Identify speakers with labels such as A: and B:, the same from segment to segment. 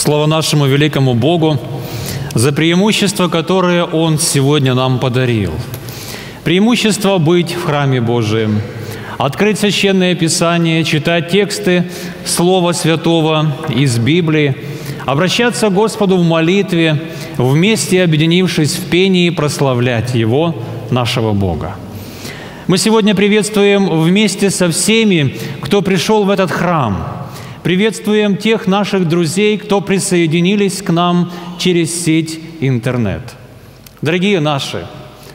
A: Слава нашему великому Богу за преимущество, которое Он сегодня нам подарил. Преимущество быть в храме Божием, открыть Священное Писание, читать тексты Слова Святого из Библии, обращаться к Господу в молитве, вместе объединившись в пении, прославлять Его, нашего Бога. Мы сегодня приветствуем вместе со всеми, кто пришел в этот храм. Приветствуем тех наших друзей, кто присоединились к нам через сеть интернет. Дорогие наши,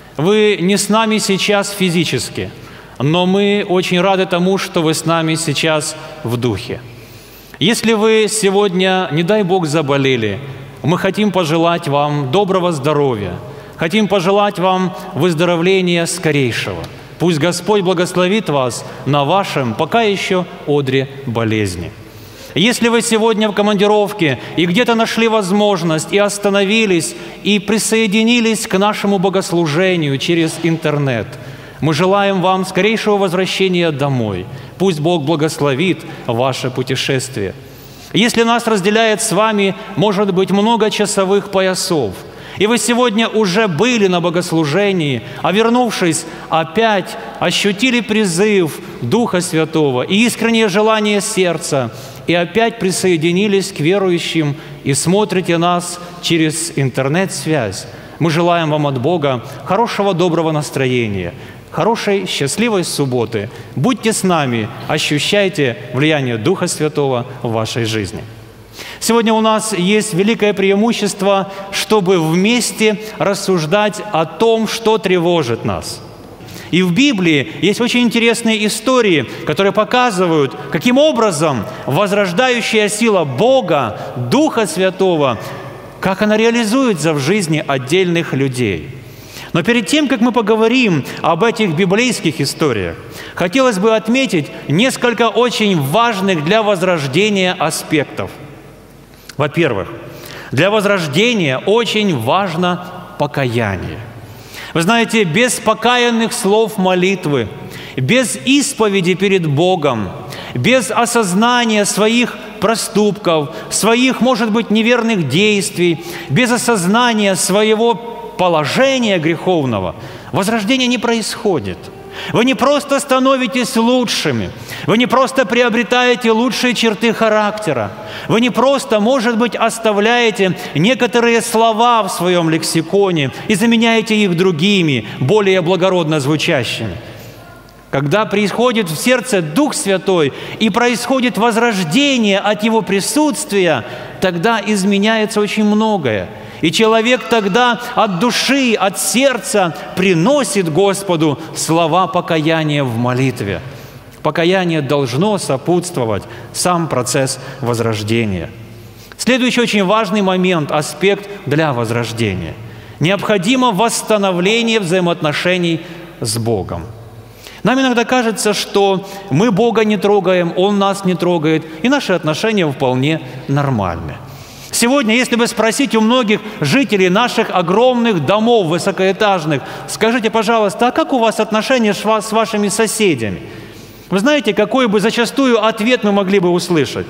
A: вы не с нами сейчас физически, но мы очень рады тому, что вы с нами сейчас в духе. Если вы сегодня, не дай Бог, заболели, мы хотим пожелать вам доброго здоровья, хотим пожелать вам выздоровления скорейшего. Пусть Господь благословит вас на вашем пока еще одре болезни. Если вы сегодня в командировке и где-то нашли возможность и остановились, и присоединились к нашему богослужению через интернет, мы желаем вам скорейшего возвращения домой. Пусть Бог благословит ваше путешествие. Если нас разделяет с вами, может быть, много часовых поясов, и вы сегодня уже были на богослужении, а вернувшись, опять ощутили призыв Духа Святого и искреннее желание сердца, и опять присоединились к верующим и смотрите нас через интернет-связь, мы желаем вам от Бога хорошего, доброго настроения, хорошей, счастливой субботы. Будьте с нами, ощущайте влияние Духа Святого в вашей жизни. Сегодня у нас есть великое преимущество, чтобы вместе рассуждать о том, что тревожит нас. И в Библии есть очень интересные истории, которые показывают, каким образом возрождающая сила Бога, Духа Святого, как она реализуется в жизни отдельных людей. Но перед тем, как мы поговорим об этих библейских историях, хотелось бы отметить несколько очень важных для возрождения аспектов. Во-первых, для возрождения очень важно покаяние. Вы знаете, без покаянных слов молитвы, без исповеди перед Богом, без осознания своих проступков, своих, может быть, неверных действий, без осознания своего положения греховного, возрождение не происходит. Вы не просто становитесь лучшими, вы не просто приобретаете лучшие черты характера, вы не просто, может быть, оставляете некоторые слова в своем лексиконе и заменяете их другими, более благородно звучащими. Когда приходит в сердце Дух Святой и происходит возрождение от Его присутствия, тогда изменяется очень многое. И человек тогда от души, от сердца приносит Господу слова покаяния в молитве. Покаяние должно сопутствовать сам процесс возрождения. Следующий очень важный момент, аспект для возрождения. Необходимо восстановление взаимоотношений с Богом. Нам иногда кажется, что мы Бога не трогаем, Он нас не трогает, и наши отношения вполне нормальны. Сегодня, если бы спросить у многих жителей наших огромных домов высокоэтажных, скажите, пожалуйста, а как у вас отношения с вашими соседями? Вы знаете, какой бы зачастую ответ мы могли бы услышать?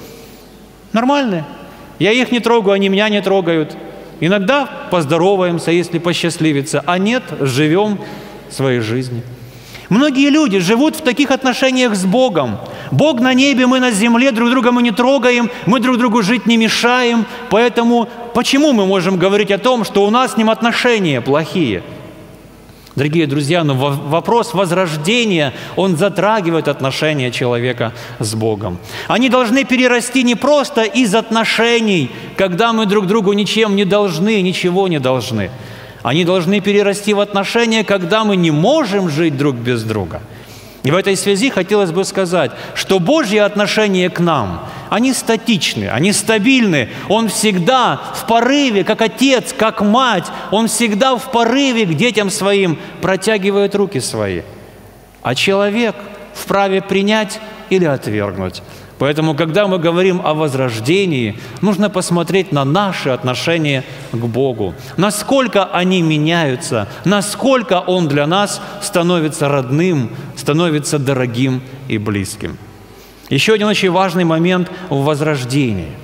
A: Нормальные. Я их не трогаю, они меня не трогают. Иногда поздороваемся, если посчастливится, а нет, живем своей жизнью. Многие люди живут в таких отношениях с Богом. Бог на небе, мы на земле, друг друга мы не трогаем, мы друг другу жить не мешаем. Поэтому почему мы можем говорить о том, что у нас с Ним отношения плохие? Дорогие друзья, но вопрос возрождения, он затрагивает отношения человека с Богом. Они должны перерасти не просто из отношений, когда мы друг другу ничем не должны, ничего не должны. Они должны перерасти в отношения, когда мы не можем жить друг без друга. И в этой связи хотелось бы сказать, что Божьи отношения к нам, они статичны, они стабильны. Он всегда в порыве, как отец, как мать, Он всегда в порыве к детям своим протягивает руки свои. А человек вправе принять или отвергнуть. Поэтому, когда мы говорим о возрождении, нужно посмотреть на наши отношения к Богу. Насколько они меняются, насколько Он для нас становится родным, становится дорогим и близким. Еще один очень важный момент в возрождении.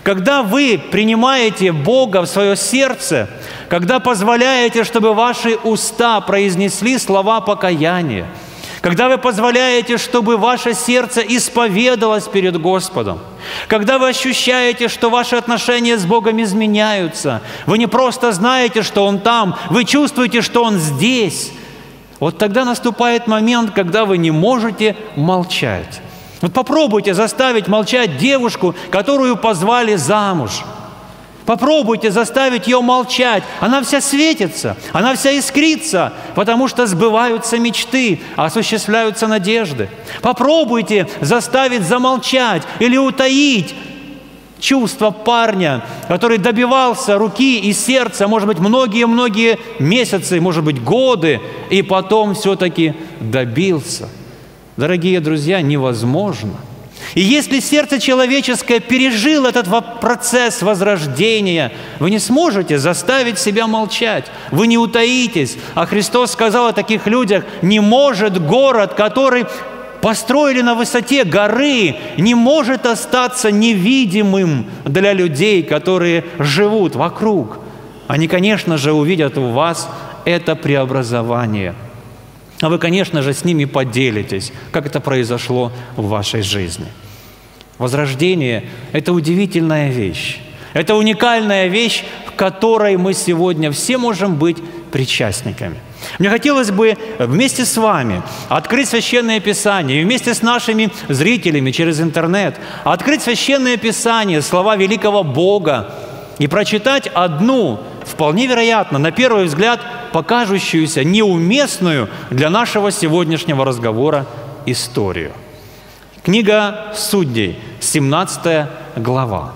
A: Когда вы принимаете Бога в свое сердце, когда позволяете, чтобы ваши уста произнесли слова покаяния, когда вы позволяете, чтобы ваше сердце исповедалось перед Господом, когда вы ощущаете, что ваши отношения с Богом изменяются, вы не просто знаете, что Он там, вы чувствуете, что Он здесь, вот тогда наступает момент, когда вы не можете молчать. Вот попробуйте заставить молчать девушку, которую позвали замуж. Попробуйте заставить ее молчать. Она вся светится, она вся искрится, потому что сбываются мечты, осуществляются надежды. Попробуйте заставить замолчать или утаить чувство парня, который добивался руки и сердца, может быть, многие-многие месяцы, может быть, годы, и потом все-таки добился. Дорогие друзья, невозможно. И если сердце человеческое пережило этот процесс возрождения, вы не сможете заставить себя молчать, вы не утаитесь. А Христос сказал о таких людях: не может город, который построили на высоте горы, не может остаться невидимым для людей, которые живут вокруг. Они, конечно же, увидят у вас это преобразование. А вы, конечно же, с ними поделитесь, как это произошло в вашей жизни. Возрождение – это удивительная вещь. Это уникальная вещь, в которой мы сегодня все можем быть причастниками. Мне хотелось бы вместе с вами открыть Священное Писание и вместе с нашими зрителями через интернет открыть Священное Писание, слова великого Бога, и прочитать одну, вполне вероятно, на первый взгляд, покажущуюся неуместную для нашего сегодняшнего разговора историю. Книга Судей, 17 глава.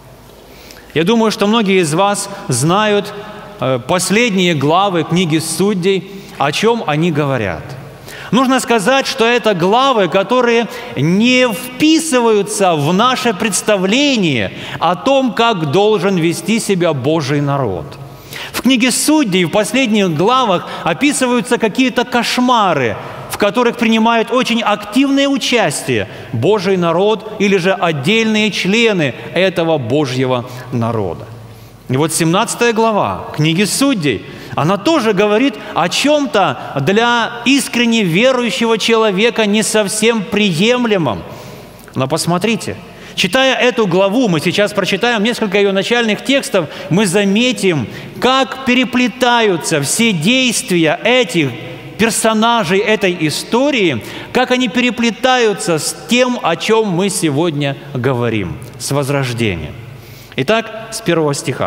A: Я думаю, что многие из вас знают последние главы книги Судей, о чем они говорят. Нужно сказать, что это главы, которые не вписываются в наше представление о том, как должен вести себя Божий народ. В книге Судей в последних главах описываются какие-то кошмары, в которых принимают очень активное участие Божий народ или же отдельные члены этого Божьего народа. И вот 17 глава книги Судей, она тоже говорит о чем-то для искренне верующего человека не совсем приемлемом. Но посмотрите, читая эту главу, мы сейчас прочитаем несколько ее начальных текстов, мы заметим, как переплетаются все действия этих персонажей этой истории, как они переплетаются с тем, о чем мы сегодня говорим, с возрождением. Итак, с 1 стиха.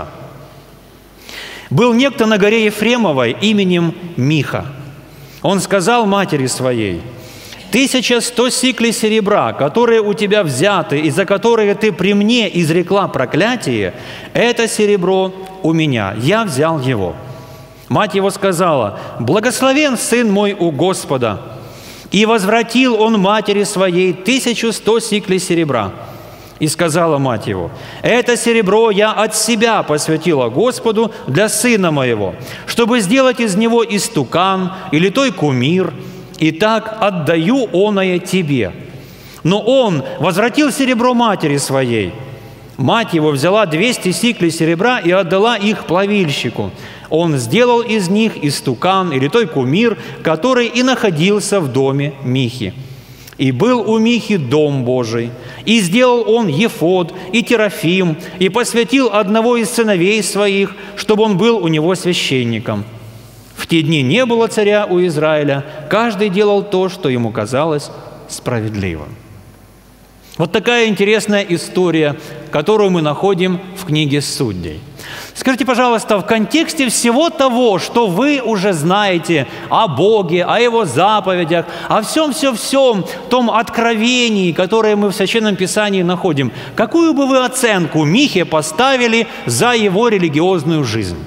A: «Был некто на горе Ефремовой именем Миха. Он сказал матери своей: 1100 сиклей серебра, которые у тебя взяты и за которые ты при мне изрекла проклятие, это серебро у меня, я взял его». Мать его сказала: «Благословен сын мой у Господа». И возвратил он матери своей 1100 сиклей серебра. И сказала мать его: «Это серебро я от себя посвятила Господу для сына моего, чтобы сделать из него истукан или той кумир, и так отдаю оное тебе». Но он возвратил серебро матери своей. Мать его взяла 200 сиклей серебра и отдала их плавильщику. Он сделал из них истукан или той кумир, который и находился в доме Михи. И был у Михи дом Божий, и сделал он ефод и терафим, и посвятил одного из сыновей своих, чтобы он был у него священником. В те дни не было царя у Израиля, каждый делал то, что ему казалось справедливым. Вот такая интересная история, которую мы находим в книге Судей. Скажите, пожалуйста, в контексте всего того, что вы уже знаете о Боге, о Его заповедях, о всем том откровении, которое мы в Священном Писании находим, какую бы вы оценку Михе поставили за его религиозную жизнь?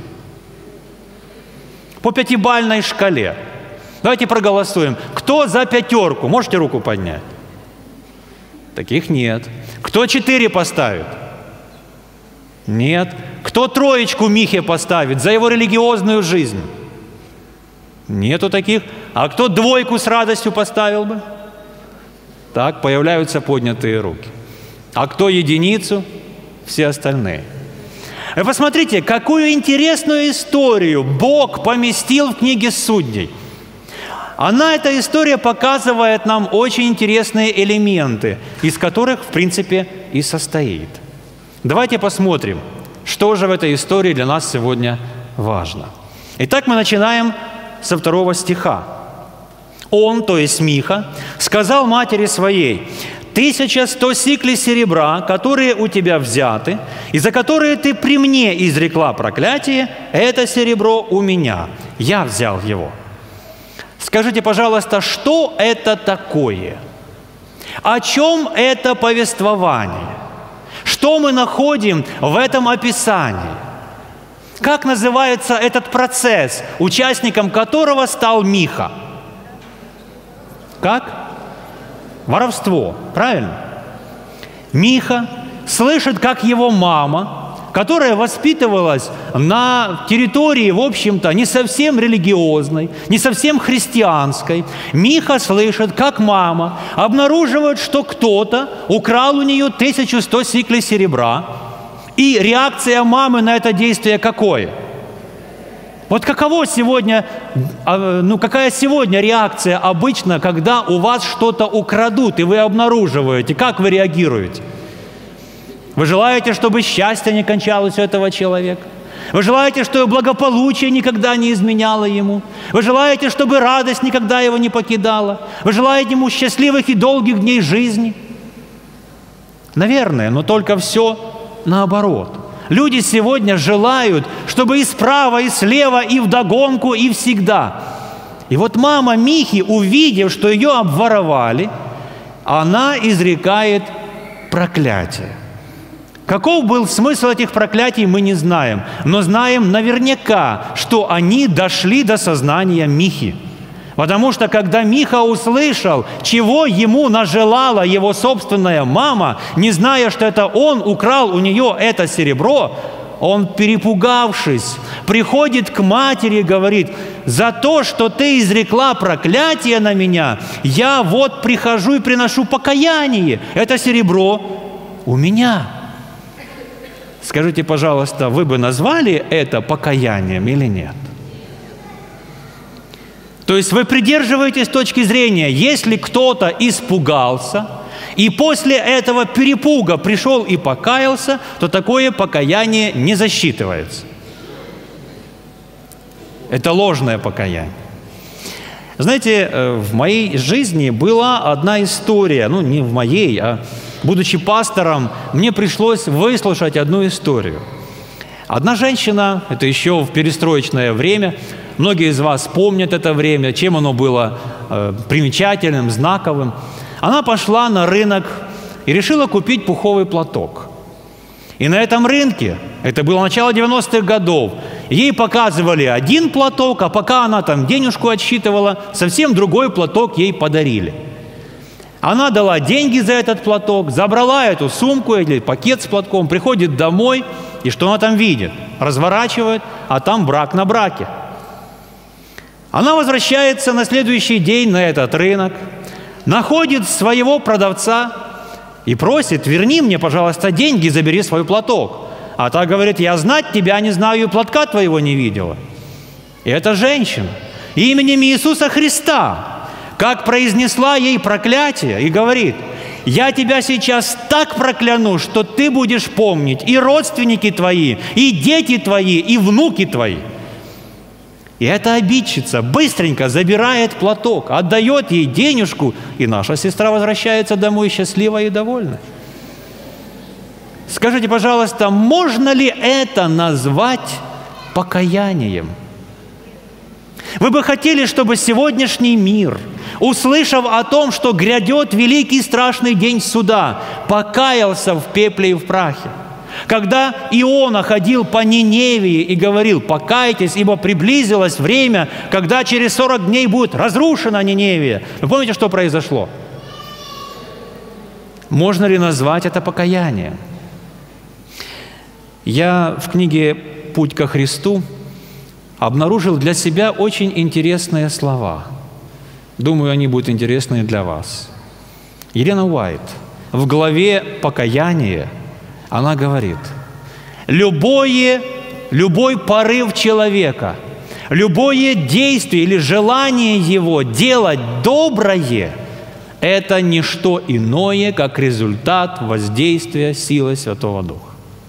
A: По 5-бальной шкале. Давайте проголосуем. Кто за 5? Можете руку поднять? Таких нет. Кто 4 поставит? Нет. Кто 3 Михе поставит за его религиозную жизнь? Нету таких. А кто 2 с радостью поставил бы? Так, появляются поднятые руки. А кто 1? все остальные. Вы посмотрите, какую интересную историю Бог поместил в книге Судей. Эта история показывает нам очень интересные элементы, из которых, в принципе, и состоит. Давайте посмотрим, что же в этой истории для нас сегодня важно. Итак, мы начинаем со 2 стиха. «Он, то есть Миха, сказал матери своей: 1100 сиклей серебра, которые у тебя взяты, и за которые ты при мне изрекла проклятие, это серебро у меня, я взял его». Скажите, пожалуйста, что это такое? О чем это повествование? Что мы находим в этом описании? Как называется этот процесс, участником которого стал Миха? Как? Воровство, правильно? Миха слышит, как его мама, которая воспитывалась на территории, в общем-то, не совсем религиозной, не совсем христианской. Миха слышит, как мама обнаруживает, что кто-то украл у нее 1100 сиклей серебра. И реакция мамы на это действие какое? Вот какая сегодня реакция обычно, когда у вас что-то украдут, и вы обнаруживаете? Как вы реагируете? Вы желаете, чтобы счастье не кончалось у этого человека? Вы желаете, чтобы благополучие никогда не изменяло ему? Вы желаете, чтобы радость никогда его не покидала? Вы желаете ему счастливых и долгих дней жизни? Наверное, но только все наоборот. Люди сегодня желают, чтобы и справа, и слева, и вдогонку, и всегда. И вот мама Михи, увидев, что ее обворовали, она изрекает проклятие. Каков был смысл этих проклятий, мы не знаем, но знаем наверняка, что они дошли до сознания Михи. Потому что когда Миха услышал, чего ему нажелала его собственная мама, не зная, что это он украл у нее это серебро, он, перепугавшись, приходит к матери и говорит: «За то, что ты изрекла проклятие на меня, я вот прихожу и приношу покаяние. Это серебро у меня». Скажите, пожалуйста, вы бы назвали это покаянием или нет? То есть вы придерживаетесь точки зрения, если кто-то испугался и после этого перепуга пришел и покаялся, то такое покаяние не засчитывается. Это ложное покаяние. Знаете, в моей жизни была одна история, не в моей, а будучи пастором, мне пришлось выслушать одну историю. Одна женщина, это еще в перестроечное время, многие из вас помнят это время, чем оно было примечательным, знаковым. Она пошла на рынок и решила купить пуховый платок. И на этом рынке, это было начало 90-х годов, ей показывали один платок, а пока она там денежку отсчитывала, совсем другой платок ей подарили. Она дала деньги за этот платок, забрала эту сумку или пакет с платком, приходит домой, и что она там видит? Разворачивает, а там брак на браке. Она возвращается на следующий день на этот рынок, находит своего продавца и просит: «Верни мне, пожалуйста, деньги, забери свой платок». А та говорит: «Я знать тебя не знаю, и платка твоего не видела». И эта женщина именем Иисуса Христа как произнесла ей проклятие и говорит: «Я тебя сейчас так прокляну, что ты будешь помнить и родственники твои, и дети твои, и внуки твои». И эта обидчица быстренько забирает платок, отдает ей денежку, и наша сестра возвращается домой счастливая и довольная. Скажите, пожалуйста, можно ли это назвать покаянием? Вы бы хотели, чтобы сегодняшний мир, услышав о том, что грядет великий страшный день суда, покаялся в пепле и в прахе? Когда Иона ходил по Ниневии и говорил: «Покайтесь, ибо приблизилось время, когда через 40 дней будет разрушена Ниневия». Вы помните, что произошло? Можно ли назвать это покаянием? Я в книге «Путь ко Христу» обнаружил для себя очень интересные слова. Думаю, они будут интересны для вас. Елена Уайт в главе «Покаяние» Она говорит, любой порыв человека, любое действие или желание его делать доброе – это не что иное, как результат воздействия силы Святого Духа.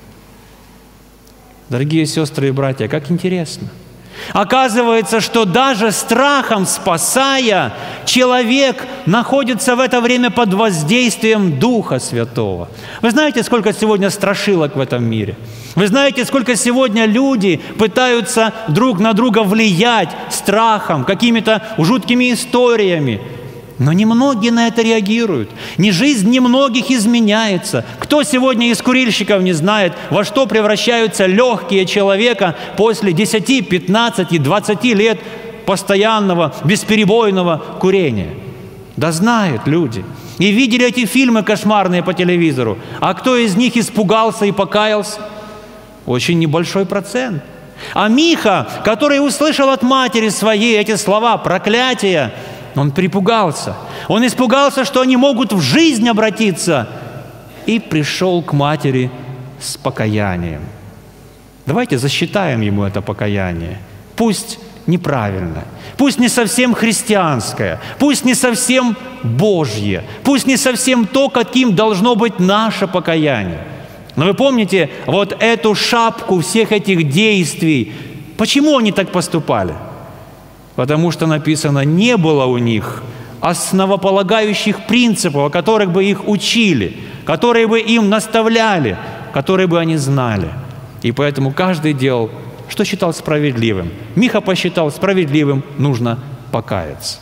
A: Дорогие сестры и братья, как интересно. Оказывается, что даже страхом спасая, человек находится в это время под воздействием Духа Святого. Вы знаете, сколько сегодня страшилок в этом мире? Вы знаете, сколько сегодня люди пытаются друг на друга влиять страхом, какими-то жуткими историями. Но немногие на это реагируют. Жизнь немногих изменяется. Кто сегодня из курильщиков не знает, во что превращаются легкие человека после 10, 15, 20 лет постоянного, бесперебойного курения? Да знают люди. И видели эти фильмы кошмарные по телевизору. А кто из них испугался и покаялся? Очень небольшой процент. А Миха, который услышал от матери своей эти слова проклятия, он перепугался. Он испугался, что они могут в жизнь обратиться, и пришел к матери с покаянием. Давайте засчитаем ему это покаяние. Пусть неправильное, пусть не совсем христианское, пусть не совсем Божье, пусть не совсем то, каким должно быть наше покаяние. Но вы помните вот эту шапку всех этих действий? Почему они так поступали? Потому что написано, не было у них основополагающих принципов, о которых бы их учили, которые бы им наставляли, которые бы они знали. И поэтому каждый делал, что считал справедливым. Миха посчитал справедливым, нужно покаяться.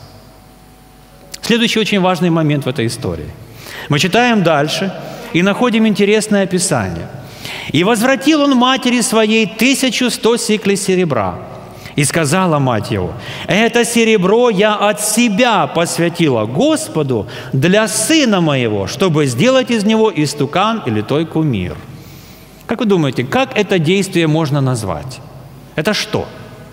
A: Следующий очень важный момент в этой истории. Мы читаем дальше и находим интересное описание. «И возвратил он матери своей 1100 сиклей серебра. И сказала мать его, это серебро я от себя посвятила Господу для сына моего, чтобы сделать из него истукан или той кумир». Как вы думаете, как это действие можно назвать? Это что?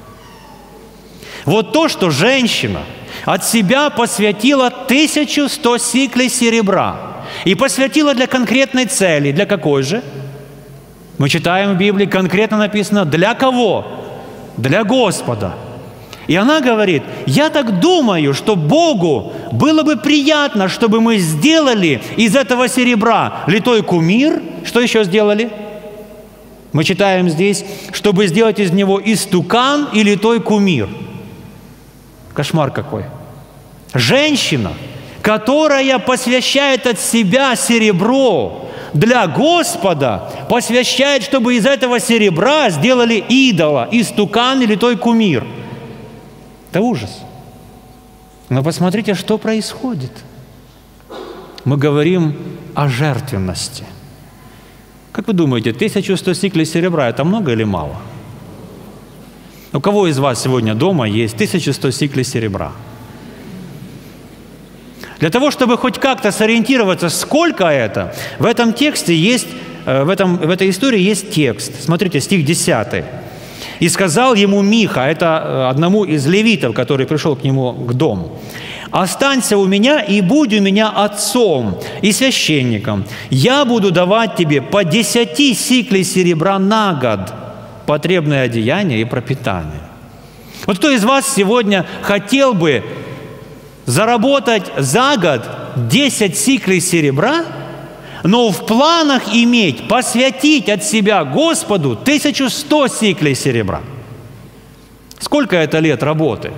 A: Вот то, что женщина от себя посвятила 1100 сиклей серебра и посвятила для конкретной цели. Для какой же? Мы читаем в Библии, конкретно написано, для кого? Для Господа. И она говорит, я так думаю, что Богу было бы приятно, чтобы мы сделали из этого серебра литой кумир. Что еще сделали? Мы читаем здесь, чтобы сделать из него истукан и литой кумир. Кошмар какой. Женщина, которая посвящает от себя серебро для Господа, посвящает, чтобы из этого серебра сделали идола, истукан или той кумир. Это ужас. Но посмотрите, что происходит. Мы говорим о жертвенности. Как вы думаете, 1100 сиклей серебра – это много или мало? У кого из вас сегодня дома есть 1100 сиклей серебра? Для того, чтобы хоть как-то сориентироваться, сколько это, в этом тексте есть, в этой истории есть текст. Смотрите, стих 10. «И сказал ему Миха», это одному из левитов, который пришел к нему к дому, «Останься у меня и будь у меня отцом и священником. Я буду давать тебе по 10 сиклей серебра на год, потребное одеяние и пропитание». Вот кто из вас сегодня хотел бы заработать за год 10 сиклей серебра, но в планах иметь, посвятить от себя Господу 1100 сиклей серебра? Сколько это лет работы?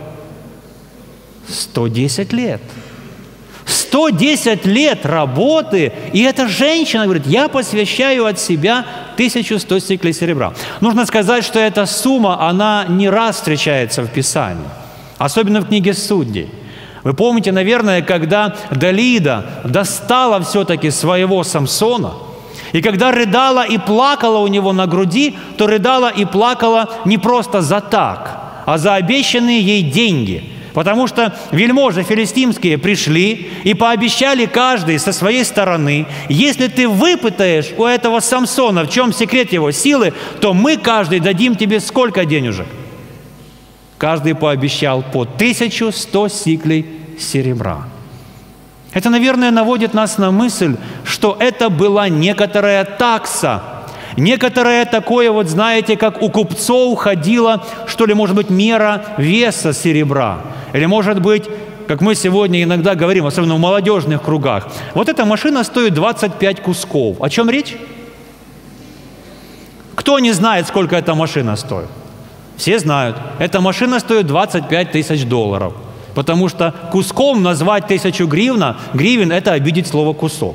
A: 110 лет. 110 лет работы, и эта женщина говорит, я посвящаю от себя 1100 сиклей серебра. Нужно сказать, что эта сумма, она не раз встречается в Писании, особенно в книге Судей. Вы помните, наверное, когда Далида достала все-таки своего Самсона, и когда рыдала и плакала у него на груди, то рыдала и плакала не просто за так, а за обещанные ей деньги. Потому что вельможи филистимские пришли и пообещали каждый со своей стороны, если ты выпытаешь у этого Самсона, в чем секрет его силы, то мы каждый дадим тебе сколько денежек? Каждый пообещал по 1100 сиклей серебра. Это, наверное, наводит нас на мысль, что это была некоторая такса, некоторое такое, вот знаете, как у купцов ходила, что ли, может быть, мера веса серебра. Или, может быть, как мы сегодня иногда говорим, особенно в молодежных кругах, вот эта машина стоит 25 кусков. О чем речь? Кто не знает, сколько эта машина стоит? Все знают. Эта машина стоит 25 тысяч долларов. Потому что куском назвать 1000 гривен – это обидеть слово «кусок».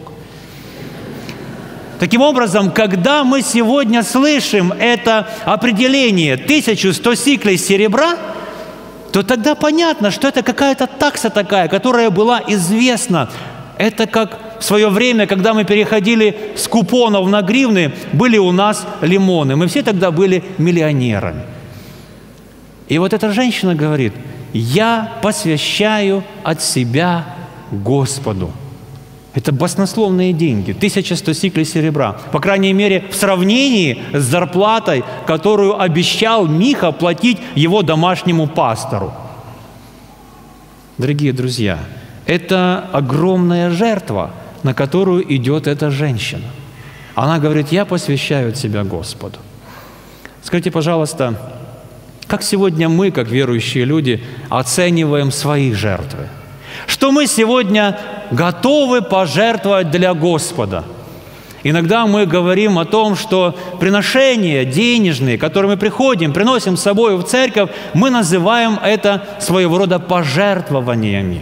A: Таким образом, когда мы сегодня слышим это определение 1100 сиклей серебра, то тогда понятно, что это какая-то такса такая, которая была известна. Это как в свое время, когда мы переходили с купонов на гривны, были у нас лимоны. Мы все тогда были миллионерами. И вот эта женщина говорит: «Я посвящаю от себя Господу». Это баснословные деньги, 1100 сиклей серебра. По крайней мере, в сравнении с зарплатой, которую обещал Миха платить его домашнему пастору. Дорогие друзья, это огромная жертва, на которую идет эта женщина. Она говорит: «Я посвящаю от себя Господу». Скажите, пожалуйста, как сегодня мы, как верующие люди, оцениваем свои жертвы? Что мы сегодня готовы пожертвовать для Господа? Иногда мы говорим о том, что приношения денежные, которые мы приносим с собой в церковь, мы называем это своего рода пожертвованиями.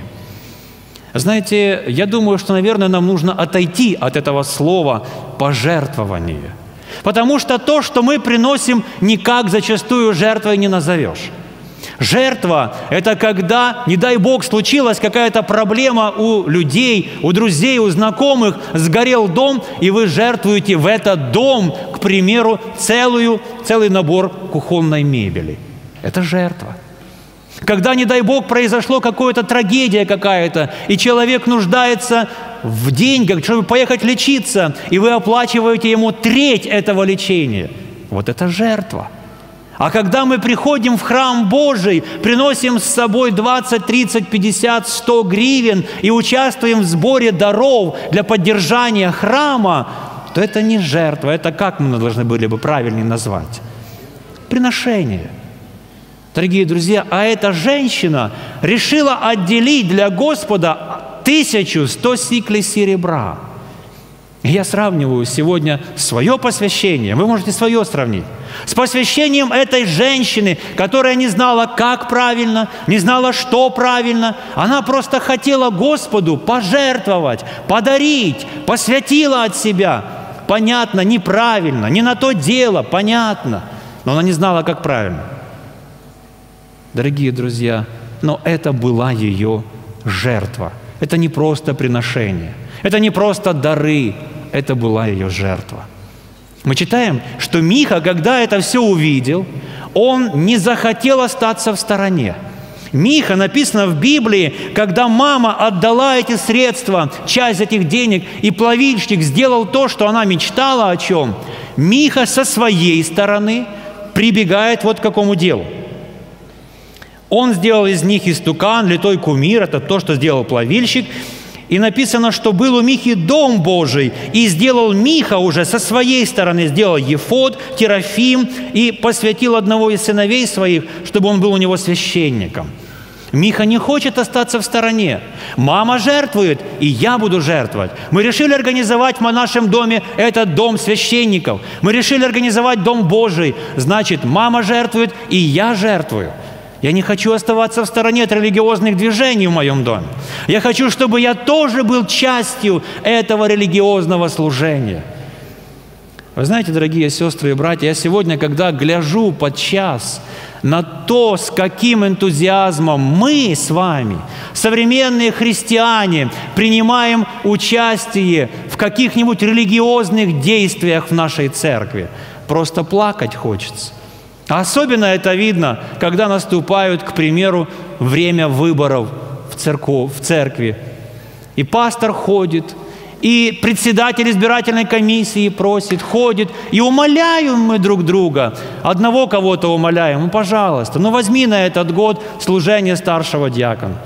A: Знаете, я думаю, что, наверное, нам нужно отойти от этого слова «пожертвование». Потому что то, что мы приносим, никак зачастую жертвой не назовешь. Жертва – это когда, не дай Бог, случилась какая-то проблема у людей, у друзей, у знакомых, сгорел дом, и вы жертвуете в этот дом, к примеру, целый набор кухонной мебели. Это жертва. Когда, не дай Бог, произошла какая-то трагедия какая-то, и человек нуждается в деньгах, чтобы поехать лечиться, и вы оплачиваете ему треть этого лечения. Вот это жертва. А когда мы приходим в храм Божий, приносим с собой 20, 30, 50, 100 гривен и участвуем в сборе даров для поддержания храма, то это не жертва, это как мы должны были бы правильнее назвать? Приношение. Дорогие друзья, а эта женщина решила отделить для Господа 1100 сиклей серебра. И я сравниваю сегодня свое посвящение, вы можете свое сравнить, с посвящением этой женщины, которая не знала, как правильно, не знала, что правильно. Она просто хотела Господу пожертвовать, подарить, посвятила от себя. Понятно, неправильно, не на то дело, понятно, но она не знала, как правильно. Дорогие друзья, но это была ее жертва. Это не просто приношение, это не просто дары, это была ее жертва. Мы читаем, что Миха, когда это все увидел, он не захотел остаться в стороне. Миха, написано в Библии, когда мама отдала эти средства, часть этих денег, и плавильщик сделал то, что она мечтала о чем, Миха со своей стороны прибегает вот к какому делу. Он сделал из них истукан, литой кумир, это то, что сделал плавильщик. И написано, что был у Михи дом Божий, и сделал Миха уже со своей стороны, сделал ефод, терафим, и посвятил одного из сыновей своих, чтобы он был у него священником. Миха не хочет остаться в стороне. Мама жертвует, и я буду жертвовать. Мы решили организовать в нашем доме этот дом священников. Мы решили организовать дом Божий. Значит, мама жертвует, и я жертвую. Я не хочу оставаться в стороне от религиозных движений в моем доме. Я хочу, чтобы я тоже был частью этого религиозного служения. Вы знаете, дорогие сестры и братья, я сегодня, когда гляжу подчас на то, с каким энтузиазмом мы с вами, современные христиане, принимаем участие в каких-нибудь религиозных действиях в нашей церкви, просто плакать хочется. Особенно это видно, когда наступают, к примеру, время выборов в церкви. И пастор ходит, и председатель избирательной комиссии просит, ходит, и умоляем мы друг друга. Одного кого-то умоляем: пожалуйста, возьми на этот год служение старшего диакона.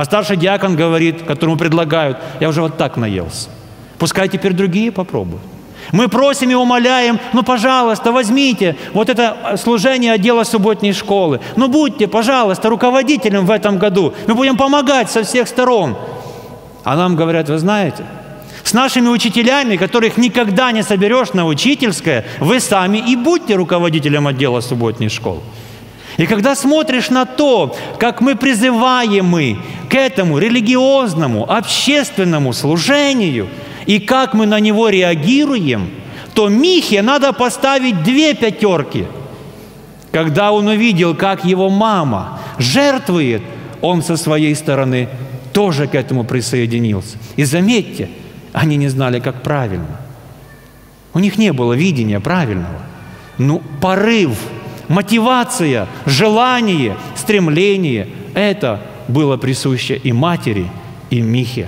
A: А старший диакон говорит, которому предлагают: я уже вот так наелся. Пускай теперь другие попробуют. Мы просим и умоляем: ну, пожалуйста, возьмите вот это служение отдела субботней школы. Ну, будьте, пожалуйста, руководителем в этом году. Мы будем помогать со всех сторон. А нам говорят: вы знаете, с нашими учителями, которых никогда не соберешь на учительское, вы сами и будьте руководителем отдела субботней школы. И когда смотришь на то, как мы призываемы к этому религиозному, общественному служению, и как мы на него реагируем, то Михе надо поставить 2 пятерки. Когда он увидел, как его мама жертвует, он со своей стороны тоже к этому присоединился. И заметьте, они не знали, как правильно. У них не было видения правильного. Ну, порыв, мотивация, желание, стремление – это было присуще и матери, и Михе.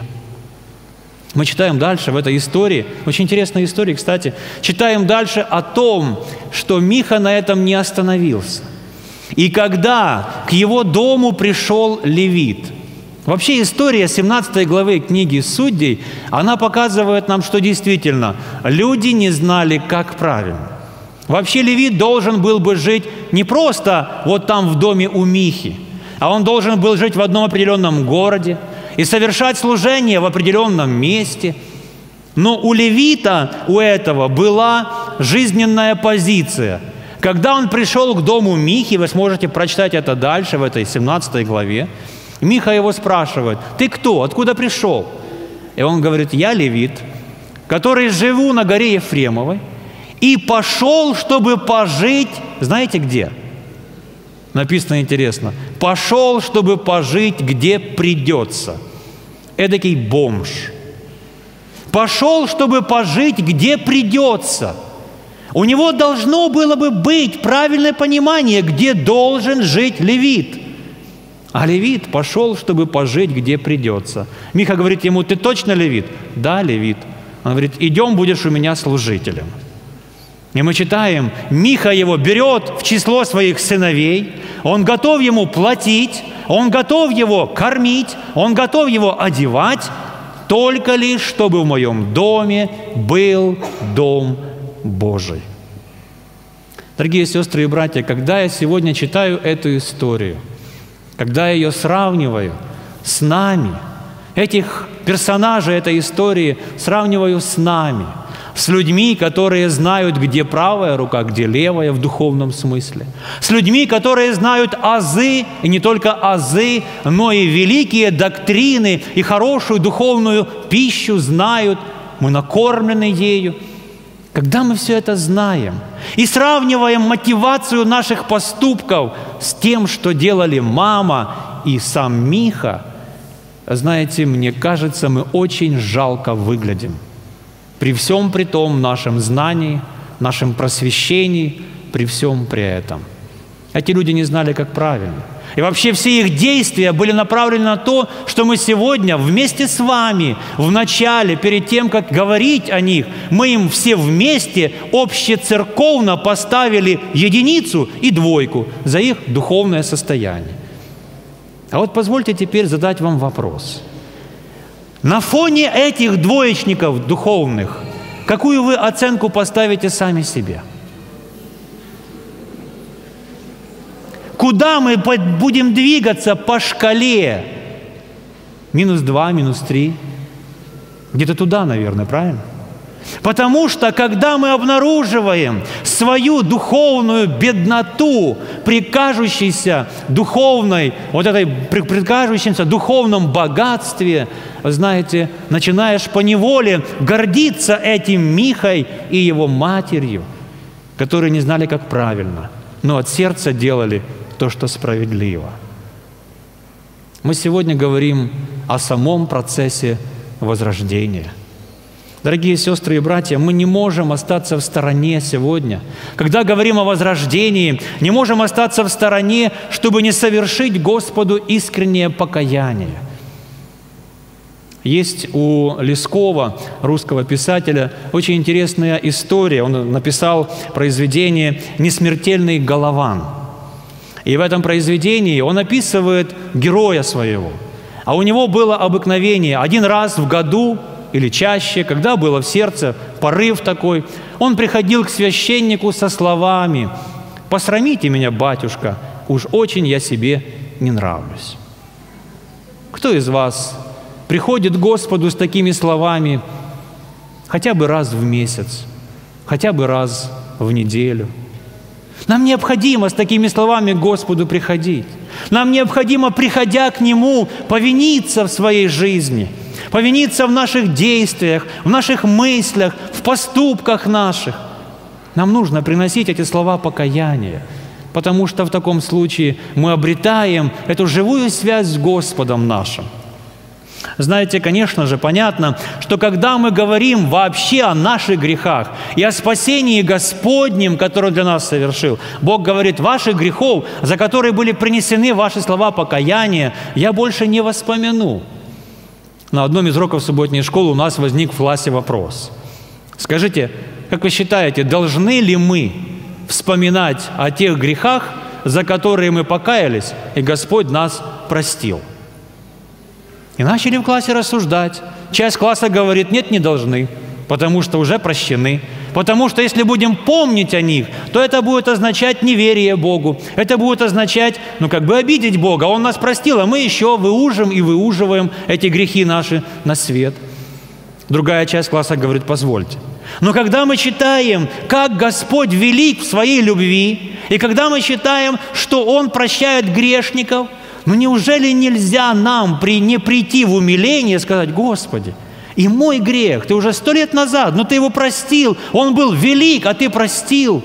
A: Мы читаем дальше в этой истории, очень интересная история, кстати, читаем дальше о том, что Миха на этом не остановился. И когда к его дому пришел левит. Вообще история 17 главы книги Судей, она показывает нам, что действительно люди не знали, как правильно. Вообще левит должен был бы жить не просто вот там в доме у Михи, а он должен был жить в одном определенном городе и совершать служение в определенном месте. Но у левита, у этого, была жизненная позиция. Когда он пришел к дому Михи, вы сможете прочитать это дальше, в этой 17 главе, Миха его спрашивает: ты кто, откуда пришел? И он говорит: я левит, который живу на горе Ефремовой, и пошел, чтобы пожить, знаете где? Написано интересно: пошел, чтобы пожить, где придется. Эдакий бомж. Пошел, чтобы пожить, где придется. У него должно было бы быть правильное понимание, где должен жить левит. А левит пошел, чтобы пожить, где придется. Миха говорит ему: ты точно левит? Да, левит. Он говорит: идем, будешь у меня служителем. И мы читаем, Миха его берет в число своих сыновей, он готов ему платить, он готов его кормить, он готов его одевать, только лишь, чтобы в моем доме был дом Божий. Дорогие сестры и братья, когда я сегодня читаю эту историю, когда я ее сравниваю с нами, этих персонажей этой истории сравниваю с нами, с людьми, которые знают, где правая рука, где левая в духовном смысле, с людьми, которые знают азы, и не только азы, но и великие доктрины, и хорошую духовную пищу знают, мы накормлены ею. Когда мы все это знаем и сравниваем мотивацию наших поступков с тем, что делали мама и сам Миха, знаете, мне кажется, мы очень жалко выглядим. При всем при том нашем знании, нашем просвещении, при всем при этом. Эти люди не знали, как правильно. И вообще все их действия были направлены на то, что мы сегодня вместе с вами в начале, перед тем, как говорить о них, мы им все вместе общецерковно поставили 1 и 2 за их духовное состояние. А вот позвольте теперь задать вам вопрос. На фоне этих двоечников духовных, какую вы оценку поставите сами себе? Куда мы будем двигаться по шкале? -2, -3? Где-то туда, наверное, правильно? Потому что, когда мы обнаруживаем свою духовную бедноту при кажущейся духовной, вот этой, при кажущемся духовном богатстве, вы знаете, начинаешь поневоле гордиться этим Михой и его матерью, которые не знали, как правильно, но от сердца делали то, что справедливо. Мы сегодня говорим о самом процессе возрождения. Дорогие сестры и братья, мы не можем остаться в стороне сегодня. Когда говорим о возрождении, не можем остаться в стороне, чтобы не совершить Господу искреннее покаяние. Есть у Лескова, русского писателя, очень интересная история. Он написал произведение «Несмертельный Голован». И в этом произведении он описывает героя своего. А у него было обыкновение один раз в году или чаще, когда было в сердце порыв такой, он приходил к священнику со словами: «Посрамите меня, батюшка, уж очень я себе не нравлюсь». Кто из вас приходит к Господу с такими словами хотя бы раз в месяц, хотя бы раз в неделю? Нам необходимо с такими словами к Господу приходить. Нам необходимо, приходя к Нему, повиниться в своей жизни, повиниться в наших действиях, в наших мыслях, в поступках наших. Нам нужно приносить эти слова покаяния, потому что в таком случае мы обретаем эту живую связь с Господом нашим. Знаете, конечно же, понятно, что когда мы говорим вообще о наших грехах и о спасении Господнем, которое для нас совершил, Бог говорит: «Ваших грехов, за которые были принесены ваши слова покаяния, я больше не воспомяну». На одном из уроков субботней школы у нас возник в классе вопрос. Скажите, как вы считаете, должны ли мы вспоминать о тех грехах, за которые мы покаялись, и Господь нас простил? И начали в классе рассуждать. Часть класса говорит: нет, не должны, потому что уже прощены. Потому что если будем помнить о них, то это будет означать неверие Богу. Это будет означать, обидеть Бога. Он нас простил, а мы еще выуживаем эти грехи наши на свет. Другая часть класса говорит: позвольте. Но когда мы читаем, как Господь велик в своей любви, и когда мы читаем, что Он прощает грешников, неужели нельзя нам не прийти в умиление и сказать: Господи, и мой грех, Ты уже 100 лет назад, но Ты его простил, он был велик, а Ты простил.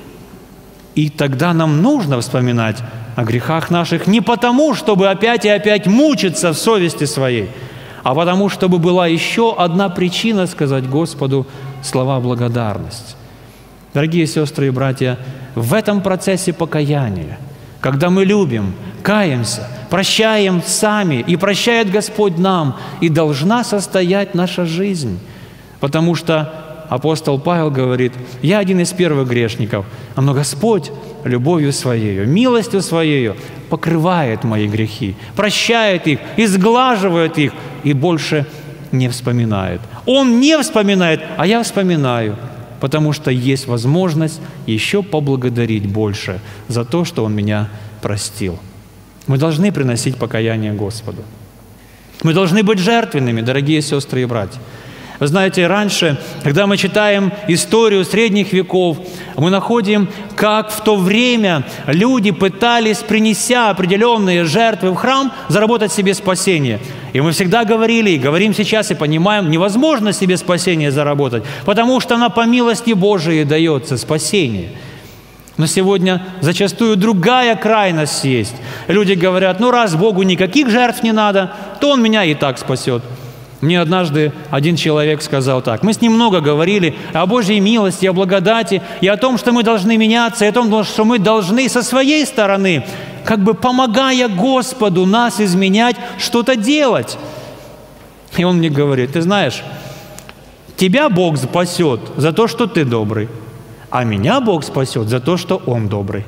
A: И тогда нам нужно вспоминать о грехах наших не потому, чтобы опять и опять мучиться в совести своей, а потому, чтобы была еще одна причина сказать Господу слова благодарности. Дорогие сестры и братья, в этом процессе покаяния, когда мы любим, каемся, прощаем сами, и прощает Господь нам, и должна состоять наша жизнь. Потому что апостол Павел говорит: «Я один из первых грешников, но Господь любовью Своею, милостью Своею покрывает мои грехи, прощает их, изглаживает их и больше не вспоминает». Он не вспоминает, а я вспоминаю, потому что есть возможность еще поблагодарить больше за то, что Он меня простил. Мы должны приносить покаяние Господу. Мы должны быть жертвенными, дорогие сестры и братья. Вы знаете, раньше, когда мы читаем историю средних веков, мы находим, как в то время люди пытались, принеся определенные жертвы в храм, заработать себе спасение. И мы всегда говорили, и говорим сейчас, и понимаем, невозможно себе спасение заработать, потому что по милости Божией дается спасение. Но сегодня зачастую другая крайность есть. Люди говорят: раз Богу никаких жертв не надо, то Он меня и так спасет. Мне однажды один человек сказал так: мы с ним много говорили о Божьей милости, о благодати, и о том, что мы должны меняться, и о том, что мы должны со своей стороны, помогая Господу нас изменять, что-то делать. И он мне говорит: ты знаешь, тебя Бог спасет за то, что ты добрый, а меня Бог спасет за то, что Он добрый.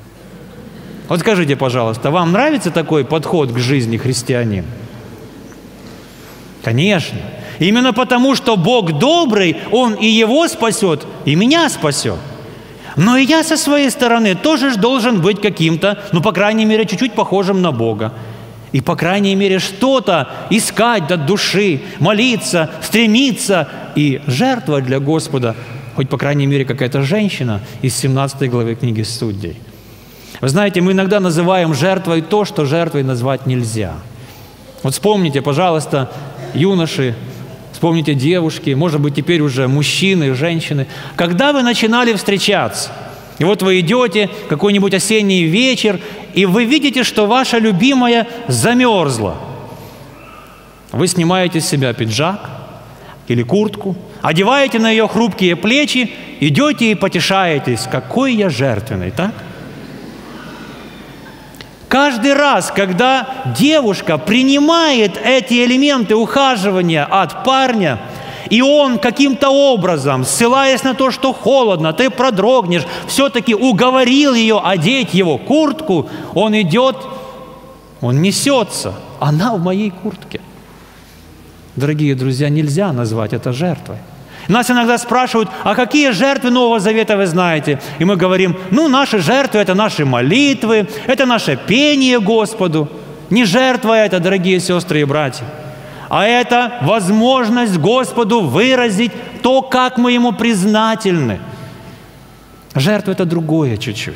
A: Вот скажите, пожалуйста, вам нравится такой подход к жизни христианина? Конечно. Именно потому, что Бог добрый, Он и его спасет, и меня спасет. Но и я со своей стороны тоже должен быть каким-то, по крайней мере, чуть-чуть похожим на Бога. И, по крайней мере, что-то искать от души, молиться, стремиться и жертвовать для Господа. Хоть, по крайней мере, какая-то женщина из 17 главы книги Судей. Вы знаете, мы иногда называем жертвой то, что жертвой назвать нельзя. Вот вспомните, пожалуйста, юноши, вспомните девушки, может быть, теперь уже мужчины, женщины. Когда вы начинали встречаться, и вот вы идете, какой-нибудь осенний вечер, и вы видите, что ваша любимая замерзла. Вы снимаете с себя пиджак или куртку, одеваете на ее хрупкие плечи, идете и потешаетесь. Какой я жертвенный, так? Каждый раз, когда девушка принимает эти элементы ухаживания от парня, и он каким-то образом, ссылаясь на то, что холодно, ты продрогнешь, все-таки уговорил ее одеть его куртку, он идет, он несется, она в моей куртке. Дорогие друзья, нельзя назвать это жертвой. Нас иногда спрашивают, а какие жертвы Нового Завета вы знаете? И мы говорим, наши жертвы – это наши молитвы, это наше пение Господу. Не жертва это, дорогие сестры и братья, а это возможность Господу выразить то, как мы Ему признательны. Жертва – это другое чуть-чуть.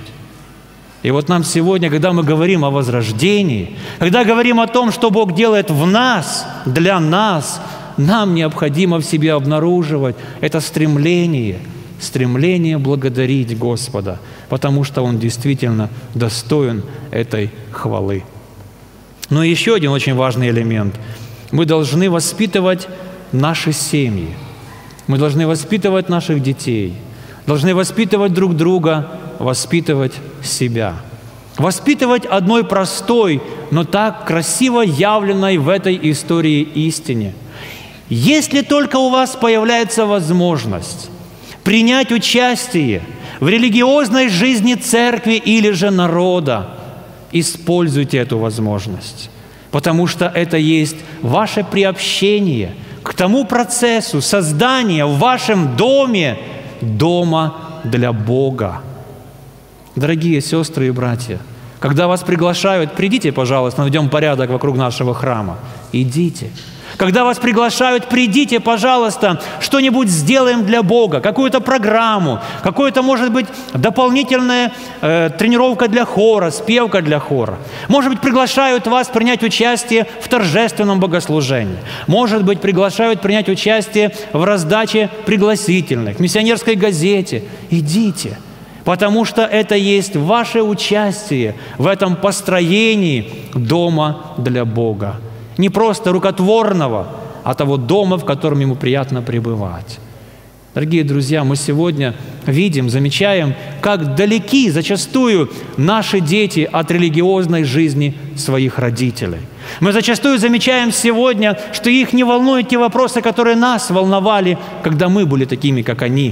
A: И вот нам сегодня, когда мы говорим о возрождении, когда говорим о том, что Бог делает в нас, для нас, нам необходимо в себе обнаруживать это стремление благодарить Господа, потому что Он действительно достоин этой хвалы. Но еще один очень важный элемент. Мы должны воспитывать наши семьи. Мы должны воспитывать наших детей, должны воспитывать друг друга, воспитывать себя. Воспитывать одной простой, но так красиво явленной в этой истории истине. Если только у вас появляется возможность принять участие в религиозной жизни церкви или же народа, используйте эту возможность, потому что это есть ваше приобщение к тому процессу создания в вашем доме дома для Бога. Дорогие сестры и братья, когда вас приглашают, придите, пожалуйста, наведем порядок вокруг нашего храма. Идите. Когда вас приглашают, придите, пожалуйста, что-нибудь сделаем для Бога, какую-то программу, какую-то, может быть, дополнительная тренировка для хора, спевка для хора. Может быть, приглашают вас принять участие в торжественном богослужении. Может быть, приглашают принять участие в раздаче пригласительных, в миссионерской газете. Идите, потому что это есть ваше участие в этом построении дома для Бога. Не просто рукотворного, а того дома, в котором Ему приятно пребывать. Дорогие друзья, мы сегодня видим, замечаем, как далеки зачастую наши дети от религиозной жизни своих родителей. Мы зачастую замечаем сегодня, что их не волнуют те вопросы, которые нас волновали, когда мы были такими, как они.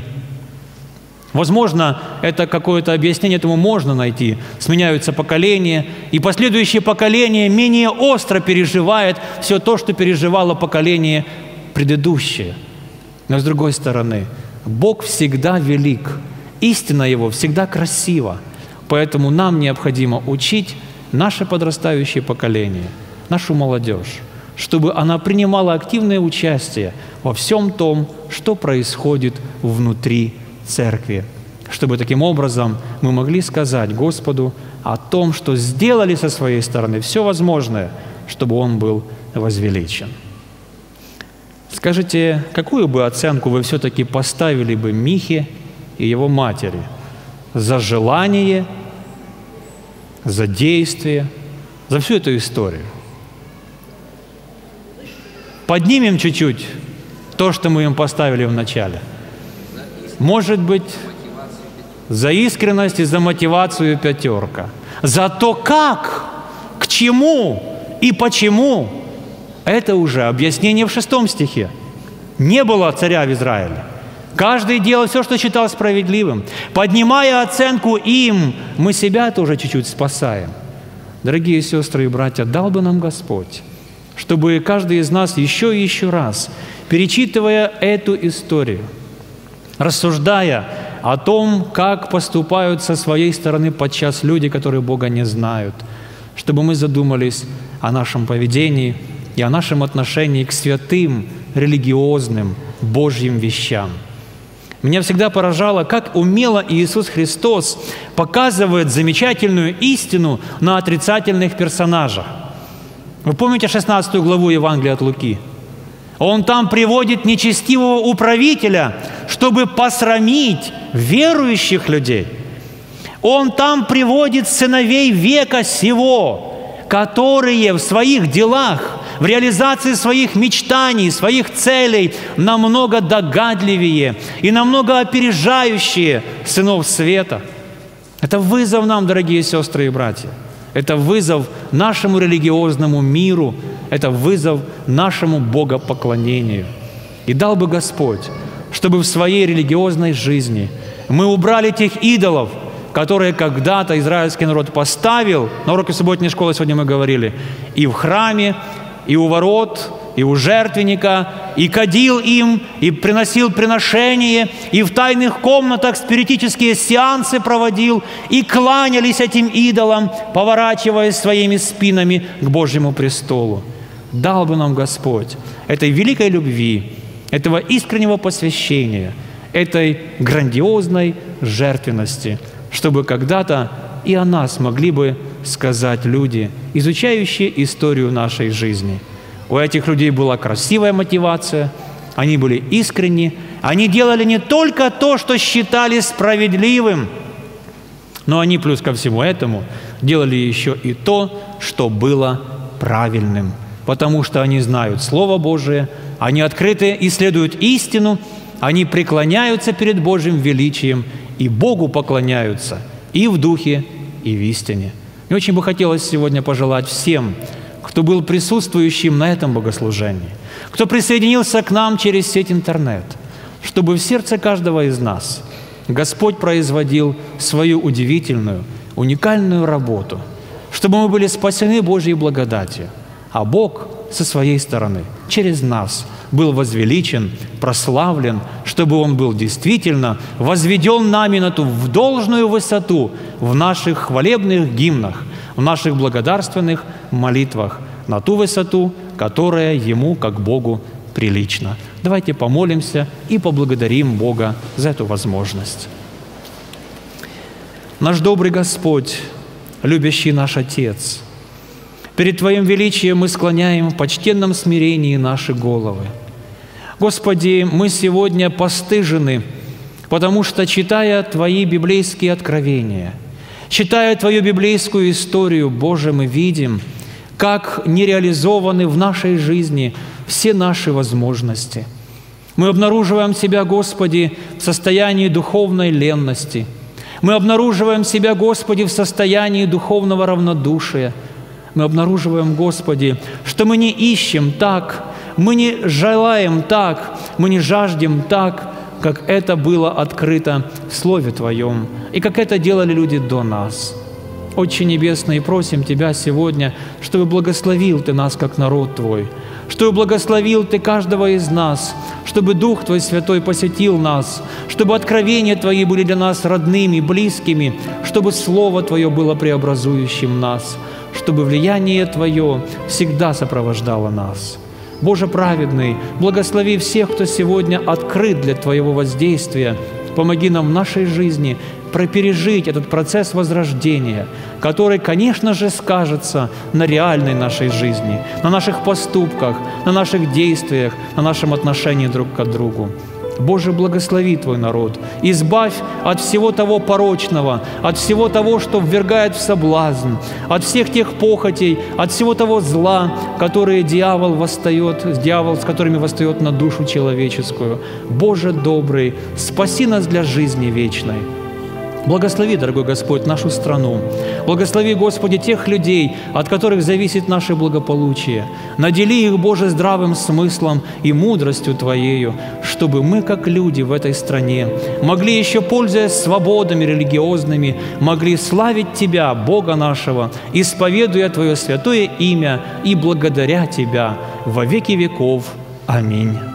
A: Возможно, это какое-то объяснение этому можно найти. Сменяются поколения, и последующее поколение менее остро переживает все то, что переживало поколение предыдущее. Но с другой стороны, Бог всегда велик, истина Его всегда красива. Поэтому нам необходимо учить наше подрастающее поколение, нашу молодежь, чтобы она принимала активное участие во всем том, что происходит внутри церкви, чтобы таким образом мы могли сказать Господу о том, что сделали со своей стороны все возможное, чтобы Он был возвеличен. Скажите, какую бы оценку вы все-таки поставили бы Михе и его матери за желание, за действие, за всю эту историю? Поднимем чуть-чуть то, что мы им поставили в начале. Может быть, за искренность и за мотивацию 5. За то, как, к чему и почему, это уже объяснение в 6 стихе. Не было царя в Израиле. Каждый делал все, что считал справедливым. Поднимая оценку им, мы себя тоже чуть-чуть спасаем. Дорогие сестры и братья, дал бы нам Господь, чтобы каждый из нас еще и еще раз, перечитывая эту историю, рассуждая о том, как поступают со своей стороны подчас люди, которые Бога не знают, чтобы мы задумались о нашем поведении и о нашем отношении к святым, религиозным, Божьим вещам. Меня всегда поражало, как умело Иисус Христос показывает замечательную истину на отрицательных персонажах. Вы помните 16 главу Евангелия от Луки? Он там приводит нечестивого управителя, чтобы посрамить верующих людей. Он там приводит сыновей века сего, которые в своих делах, в реализации своих мечтаний, своих целей намного догадливее и намного опережающие сынов света. Это вызов нам, дорогие сестры и братья. Это вызов нашему религиозному миру, это вызов нашему богопоклонению. И дал бы Господь, чтобы в своей религиозной жизни мы убрали тех идолов, которые когда-то израильский народ поставил, на уроке субботней школы сегодня мы говорили, и в храме, и у ворот, и у жертвенника, и кадил им, и приносил приношение, и в тайных комнатах спиритические сеансы проводил, и кланялись этим идолам, поворачиваясь своими спинами к Божьему престолу. Дал бы нам Господь этой великой любви, этого искреннего посвящения, этой грандиозной жертвенности, чтобы когда-то и о нас могли бы сказать люди, изучающие историю нашей жизни. У этих людей была красивая мотивация, они были искренни, они делали не только то, что считали справедливым, но они, плюс ко всему этому, делали еще и то, что было правильным, потому что они знают Слово Божие, они открыты, исследуют истину, они преклоняются перед Божьим величием и Богу поклоняются и в духе, и в истине. Мне очень бы хотелось сегодня пожелать всем, кто был присутствующим на этом богослужении, кто присоединился к нам через сеть интернет, чтобы в сердце каждого из нас Господь производил свою удивительную, уникальную работу, чтобы мы были спасены Божьей благодатью, а Бог со своей стороны через нас был возвеличен, прославлен, чтобы Он был действительно возведен нами на ту в должную высоту в наших хвалебных гимнах, в наших благодарственных молитвах, на ту высоту, которая Ему, как Богу, прилична. Давайте помолимся и поблагодарим Бога за эту возможность. Наш добрый Господь, любящий наш Отец, перед Твоим величием мы склоняем в почтенном смирении наши головы. Господи, мы сегодня постыжены, потому что, читая Твои библейские откровения, читая Твою библейскую историю, Боже, мы видим, как нереализованы в нашей жизни все наши возможности. Мы обнаруживаем себя, Господи, в состоянии духовной ленности. Мы обнаруживаем себя, Господи, в состоянии духовного равнодушия. Мы обнаруживаем, Господи, что мы не ищем так, мы не желаем так, мы не жаждем так, как это было открыто в Слове Твоем, и как это делали люди до нас. Отче Небесный, просим Тебя сегодня, чтобы благословил Ты нас, как народ Твой, чтобы благословил Ты каждого из нас, чтобы Дух Твой Святой посетил нас, чтобы откровения Твои были для нас родными, близкими, чтобы Слово Твое было преобразующим нас, чтобы влияние Твое всегда сопровождало нас. Боже праведный, благослови всех, кто сегодня открыт для Твоего воздействия. Помоги нам в нашей жизни пережить этот процесс возрождения, который, конечно же, скажется на реальной нашей жизни, на наших поступках, на наших действиях, на нашем отношении друг к другу. Боже, благослови Твой народ, избавь от всего того порочного, от всего того, что ввергает в соблазн, от всех тех похотей, от всего того зла, которые дьявол, с которыми восстает на душу человеческую. Боже добрый, спаси нас для жизни вечной. Благослови, дорогой Господь, нашу страну. Благослови, Господи, тех людей, от которых зависит наше благополучие. Надели их, Боже, здравым смыслом и мудростью Твоею, чтобы мы, как люди в этой стране, могли еще, пользуясь свободами религиозными, могли славить Тебя, Бога нашего, исповедуя Твое святое имя и благодаря Тебя во веки веков. Аминь.